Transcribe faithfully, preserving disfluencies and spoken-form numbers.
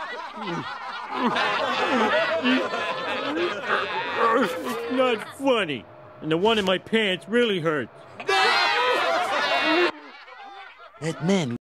It's not funny. And the one in my pants really hurts. That man